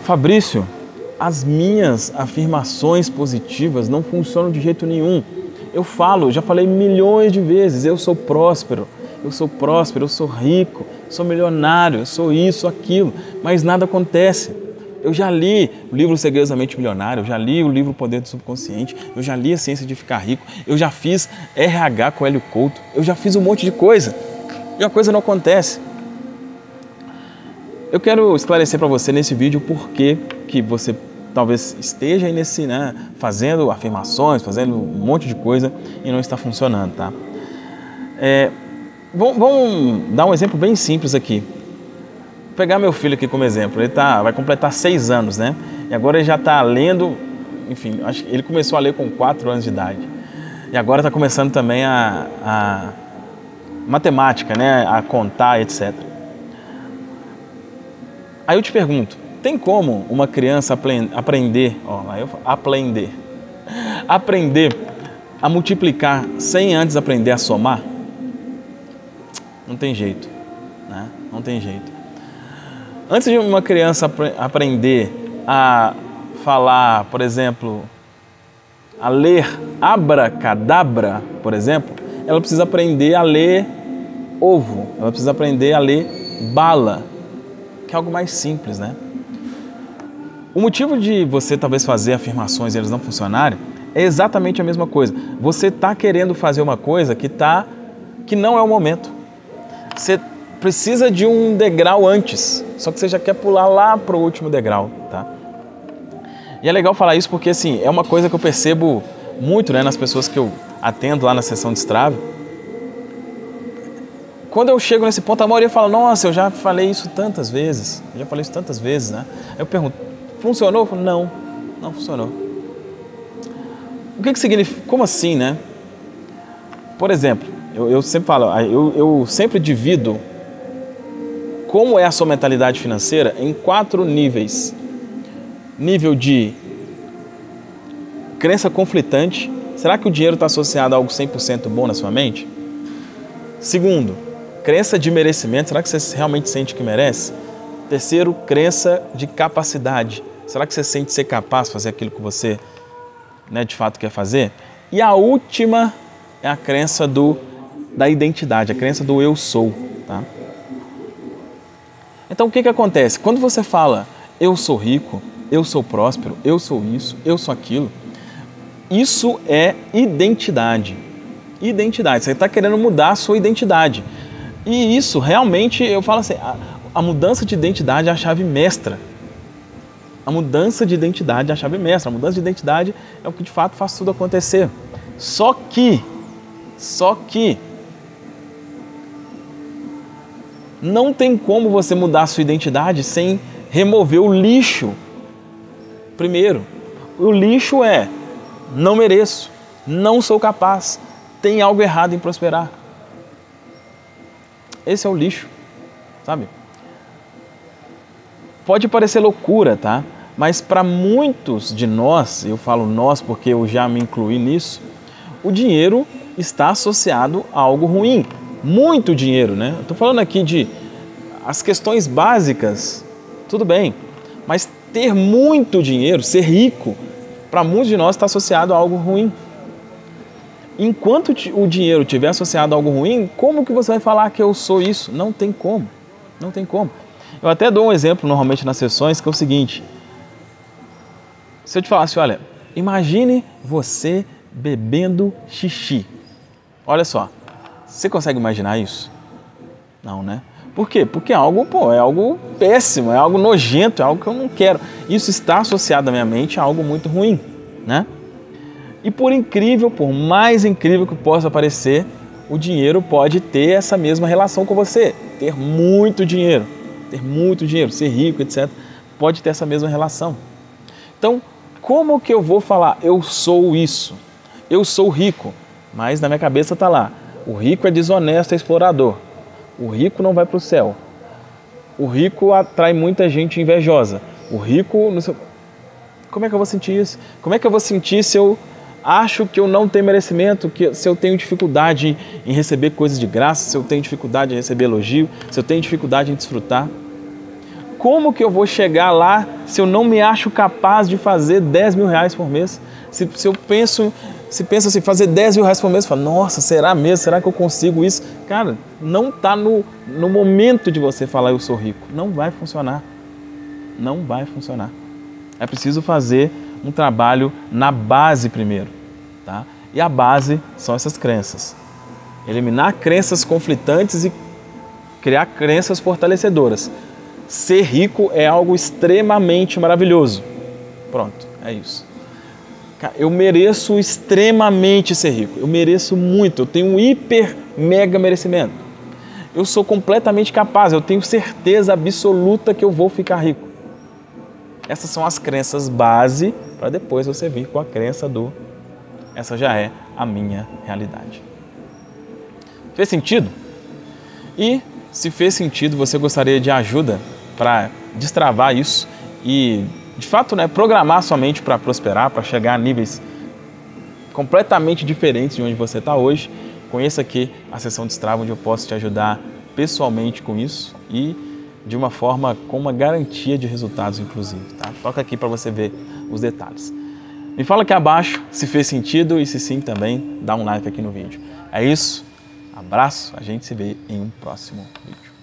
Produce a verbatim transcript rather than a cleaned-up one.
Fabrício, as minhas afirmações positivas não funcionam de jeito nenhum. Eu falo, já falei milhões de vezes, eu sou próspero, eu sou próspero, eu sou rico, sou milionário, eu sou isso, aquilo, mas nada acontece. Eu já li o livro Segredos da Mente Milionária, eu já li o livro Poder do Subconsciente, eu já li A Ciência de Ficar Rico, eu já fiz R H com Hélio Couto, eu já fiz um monte de coisa e a coisa não acontece. Eu quero esclarecer para você nesse vídeo por que que você talvez esteja aí nesse, né, fazendo afirmações, fazendo um monte de coisa e não está funcionando, tá? É, vamos, vamos dar um exemplo bem simples aqui. Vou pegar meu filho aqui como exemplo. Ele tá, vai completar seis anos, né? E agora ele já está lendo, enfim, acho que ele começou a ler com quatro anos de idade. E agora está começando também a, a matemática, né? A contar, etcétera. Aí eu te pergunto, tem como uma criança aprender, ó, lá eu falo, aprender, aprender a multiplicar sem antes aprender a somar? Não tem jeito, né? Não tem jeito. Antes de uma criança aprender a falar, por exemplo, a ler abracadabra, por exemplo, ela precisa aprender a ler ovo, ela precisa aprender a ler bala, que é algo mais simples, né? O motivo de você talvez fazer afirmações e elas não funcionarem é exatamente a mesma coisa. Você está querendo fazer uma coisa que, tá, que não é o momento. Você precisa de um degrau antes, só que você já quer pular lá para o último degrau, tá? E é legal falar isso porque, assim, é uma coisa que eu percebo muito, né, nas pessoas que eu atendo lá na sessão de Strava. Quando eu chego nesse ponto, a maioria fala, nossa, eu já falei isso tantas vezes, eu já falei isso tantas vezes, né? Aí eu pergunto, funcionou? Eu falo, não, não funcionou. O que que significa? Como assim, né? Por exemplo, eu, eu sempre falo, eu, eu sempre divido como é a sua mentalidade financeira em quatro níveis. Nível de crença conflitante. Será que o dinheiro está associado a algo cem por cento bom na sua mente? Segundo, crença de merecimento. Será que você realmente sente que merece? Terceiro, crença de capacidade. Será que você sente ser capaz de fazer aquilo que você, né, de fato quer fazer? E a última é a crença do, da identidade, a crença do eu sou, tá? Então o que que acontece? Quando você fala eu sou rico, eu sou próspero, eu sou isso, eu sou aquilo, isso é identidade. Identidade, você está querendo mudar a sua identidade. E isso realmente, eu falo assim, a, a mudança de identidade é a chave mestra. A mudança de identidade é a chave mestra. A mudança de identidade é o que de fato faz tudo acontecer. Só que, só que, não tem como você mudar a sua identidade sem remover o lixo. Primeiro, o lixo é, não mereço, não sou capaz, tem algo errado em prosperar. Esse é o lixo, sabe? Pode parecer loucura, tá? Mas para muitos de nós, eu falo nós porque eu já me incluí nisso, o dinheiro está associado a algo ruim. Muito dinheiro, né? Estou falando aqui de as questões básicas, tudo bem, mas ter muito dinheiro, ser rico, para muitos de nós está associado a algo ruim. Enquanto o dinheiro estiver associado a algo ruim, como que você vai falar que eu sou isso? Não tem como, não tem como. Eu até dou um exemplo normalmente nas sessões, que é o seguinte, se eu te falasse, olha, imagine você bebendo xixi. Olha só, você consegue imaginar isso? Não, né? Por quê? Porque é algo, pô, é algo péssimo, é algo nojento, é algo que eu não quero. Isso está associado na minha mente a algo muito ruim, né? E por incrível, por mais incrível que possa parecer, o dinheiro pode ter essa mesma relação com você. Ter muito dinheiro, ter muito dinheiro, ser rico, etcétera, pode ter essa mesma relação. Então, como que eu vou falar, eu sou isso, eu sou rico, mas na minha cabeça está lá, o rico é desonesto, é explorador, o rico não vai para o céu, o rico atrai muita gente invejosa, o rico... Não sei... Como é que eu vou sentir isso? Como é que eu vou sentir se eu acho que eu não tenho merecimento, que se eu tenho dificuldade em receber coisas de graça, se eu tenho dificuldade em receber elogio, se eu tenho dificuldade em desfrutar? Como que eu vou chegar lá se eu não me acho capaz de fazer dez mil reais por mês? Se, se eu penso, se pensa assim, fazer dez mil reais por mês, eu falo, nossa, será mesmo? Será que eu consigo isso? Cara, não está no, no momento de você falar eu sou rico. Não vai funcionar. Não vai funcionar. É preciso fazer um trabalho na base primeiro, tá? E a base são essas crenças. Eliminar crenças conflitantes e criar crenças fortalecedoras. Ser rico é algo extremamente maravilhoso. Pronto, é isso. Eu mereço extremamente ser rico. Eu mereço muito. Eu tenho um hiper, mega merecimento. Eu sou completamente capaz. Eu tenho certeza absoluta que eu vou ficar rico. Essas são as crenças base para depois você vir com a crença do essa já é a minha realidade. Fez sentido? E se fez sentido, você gostaria de ajuda para destravar isso e, de fato, né, programar sua mente para prosperar, para chegar a níveis completamente diferentes de onde você está hoje, conheça aqui a Sessão Destrava, onde eu posso te ajudar pessoalmente com isso e de uma forma com uma garantia de resultados, inclusive. Tá? Toca aqui para você ver os detalhes. Me fala aqui abaixo se fez sentido e se sim também, dá um like aqui no vídeo. É isso, abraço, a gente se vê em um próximo vídeo.